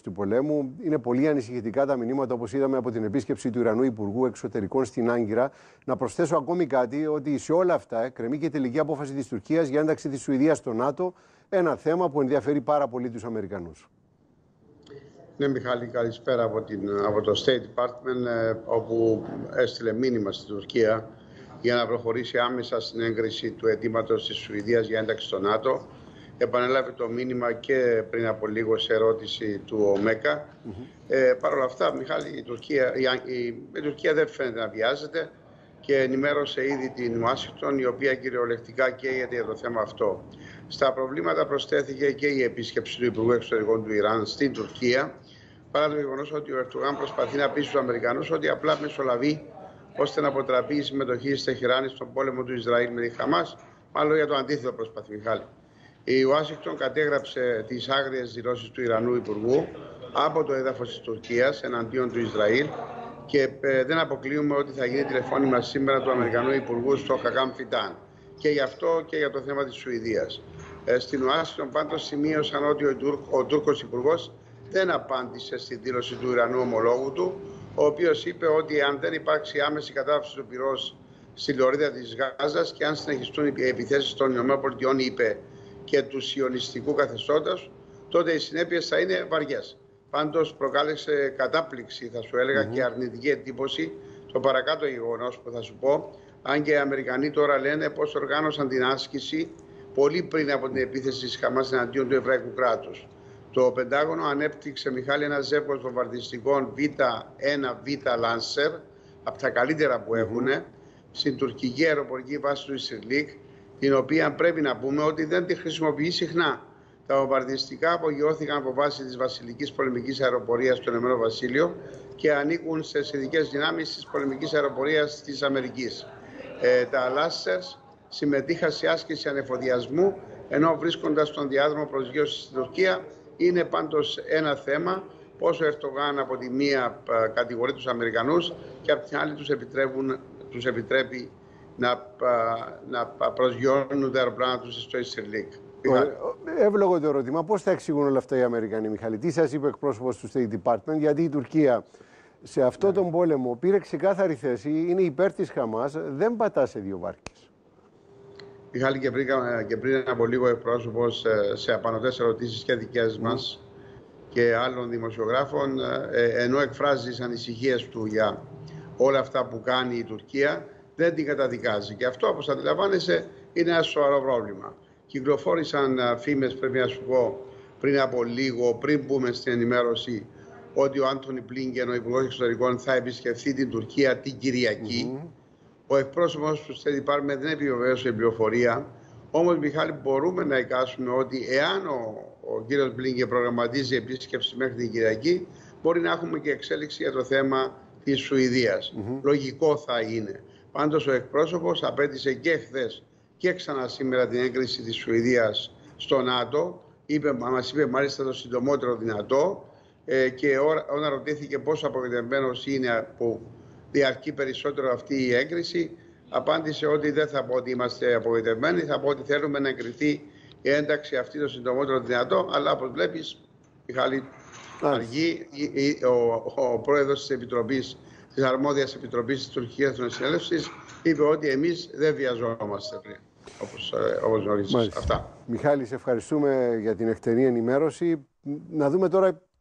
του πολέμου. Είναι πολύ ανησυχητικά τα μηνύματα, όπως είδαμε από την επίσκεψη του Ιρανού Υπουργού Εξωτερικών στην Άγκυρα. Να προσθέσω ακόμη κάτι, ότι σε όλα αυτά κρεμεί και η τελική απόφαση της Τουρκίας για ένταξη της Σουηδίας στο ΝΑΤΟ. Ένα θέμα που ενδιαφέρει πάρα πολύ τους Αμερικανούς. Ναι, Μιχάλη, καλησπέρα από το State Department, όπου έστειλε μήνυμα στην Τουρκία για να προχωρήσει άμεσα στην έγκριση του αιτήματος της Σουηδίας για ένταξη στο ΝΑΤΟ. Επανέλαβε το μήνυμα και πριν από λίγο σε ερώτηση του ΟΜΕΚΑ. Παρ' όλα αυτά, Μιχάλη, η Τουρκία δεν φαίνεται να βιάζεται και ενημέρωσε ήδη την Ουάσιγκτον, η οποία κυριολεκτικά καίγεται για το θέμα αυτό. Στα προβλήματα προσθέθηκε και η επίσκεψη του Υπουργού Εξωτερικών του Ιράν στην Τουρκία, παρά το γεγονός ότι ο Ερντογάν προσπαθεί να πείσει τους Αμερικανούς ότι απλά μεσολαβεί ώστε να αποτραπεί η συμμετοχή της Τεχεράνης στον πόλεμο του Ισραήλ με τη Χαμάς. Μάλλον για το αντίθετο προσπαθεί, Μιχάλη. Η Ουάσιγκτον κατέγραψε τις άγριες δηλώσεις του Ιρανού Υπουργού από το έδαφος της Τουρκίας εναντίον του Ισραήλ και δεν αποκλείουμε ότι θα γίνει τηλεφώνημα σήμερα του Αμερικανού Υπουργού στο Χακάμ Φιτάν. Και γι' αυτό και για το θέμα της Σουηδίας. Στην Ουάσιγκτον πάντως σημείωσαν ότι ο Τούρκος Υπουργός δεν απάντησε στη δήλωση του Ιρανού ομολόγου του, ο οποίος είπε ότι αν δεν υπάρξει άμεση κατάπαυση του πυρός στη λωρίδα της Γάζας και αν συνεχιστούν οι επιθέσεις των ΗΠΑ, είπε, και του σιωνιστικού καθεστώτος, τότε οι συνέπειες θα είναι βαριές. Πάντως προκάλεσε κατάπληξη, θα σου έλεγα, και αρνητική εντύπωση το παρακάτω γεγονός που θα σου πω, αν και οι Αμερικανοί τώρα λένε πως οργάνωσαν την άσκηση πολύ πριν από την επίθεση της Χαμάς εναντίον του Εβραϊκού κράτους. Το Πεντάγωνο ανέπτυξε, Μιχάλη, ένα ζεύγος βομβαρδιστικών Β1Β Lancer, από τα καλύτερα που έχουν, στην τουρκική αεροπορική βάση του Ισιρλίκ, την οποία πρέπει να πούμε ότι δεν τη χρησιμοποιεί συχνά. Τα βομβαρδιστικά απογειώθηκαν από βάση της Βασιλικής Πολεμικής Αεροπορίας του Ηνωμένου Βασίλειου και ανήκουν στις ειδικές δυνάμεις της πολεμικής αεροπορίας της Αμερικής. Τα Λάσσερς συμμετείχαν σε άσκηση ανεφοδιασμού ενώ βρίσκοντας τον διάδρομο προσγείωσης στην Τουρκία. Είναι πάντως ένα θέμα πόσο ο Ερντογάν από τη μία κατηγορεί τους Αμερικανούς και από την άλλη τους επιτρέπει να προσγειώνουν τα αεροπλάνα τους στο Ισιρλίκ. Εύλογο το ερώτημα. Πώς θα εξηγούν όλα αυτά οι Αμερικανοί, Μιχάλη? Τι σας είπε ο εκπρόσωπος του State Department? Γιατί η Τουρκία σε αυτόν τον πόλεμο πήρε ξεκάθαρη θέση, είναι υπέρ της Χαμάς, δεν πατά σε δύο βάρκες. Μιχάλη, και πριν από λίγο εκπρόσωπος σε απανωτές ερωτήσεις και δικές μας και άλλων δημοσιογράφων, ενώ εκφράζει τις ανησυχίες του για όλα αυτά που κάνει η Τουρκία, δεν την καταδικάζει. Και αυτό, όπως αντιλαμβάνεσαι, είναι ένα σοβαρό πρόβλημα. Κυκλοφόρησαν φήμες, πρέπει να σου πω, πριν από λίγο, πριν μπούμε στην ενημέρωση, ότι ο Άντονι Μπλίνκεν, ο Υπουργός Εξωτερικών, θα επισκεφθεί την Τουρκία την Κυριακή. Ο εκπρόσωπος του State Department δεν επιβεβαίωσε την πληροφορία. Όμως, Μιχάλη, μπορούμε να εικάσουμε ότι εάν ο κύριος Μπλίνκεν προγραμματίζει επίσκεψη μέχρι την Κυριακή, μπορεί να έχουμε και εξέλιξη για το θέμα της Σουηδίας. Λογικό θα είναι. Πάντως, ο εκπρόσωπος απέτησε και χθες και ξανά σήμερα την έγκριση της Σουηδίας στο ΝΑΤΟ. Μας είπε μάλιστα το συντομότερο δυνατό και όταν ρωτήθηκε πόσο απογοητευμένος είναι που διαρκεί περισσότερο αυτή η έγκριση, απάντησε ότι δεν θα πω ότι είμαστε απογοητευμένοι, θα πω ότι θέλουμε να εγκριθεί η ένταξη αυτή το συντομότερο δυνατό, αλλά όπως βλέπεις, Μιχάλη, αργεί ο πρόεδρος της Επιτροπής, της Αρμόδιας Επιτροπής της Τουρκίας των Συνέλευσης, είπε ότι εμείς δεν βιαζόμαστε πριν, όπως γνωρίζεις. Αυτά. Μιχάλη, σε ευχαριστούμε για την εκτενή ενημέρωση. Να δούμε τώρα